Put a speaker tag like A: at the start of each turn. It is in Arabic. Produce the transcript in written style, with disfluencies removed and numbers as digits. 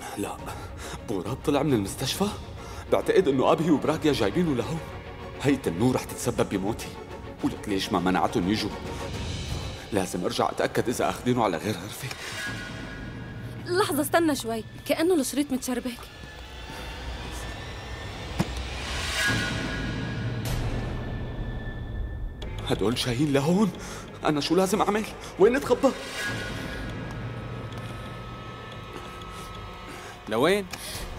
A: لا، بوراب طلع من المستشفى. بعتقد انه ابي وبراكيا جايبينه لهون. هي تنور رح تتسبب بموتي. ولك ليش ما منعتهم يجوا؟ لازم ارجع اتاكد اذا اخذينه على غير غرفه.
B: لحظة استنى شوي، كأنه الشريط متشربك.
A: هدول جايين لهون. انا شو لازم اعمل؟ وين اتخبى؟
C: لوين؟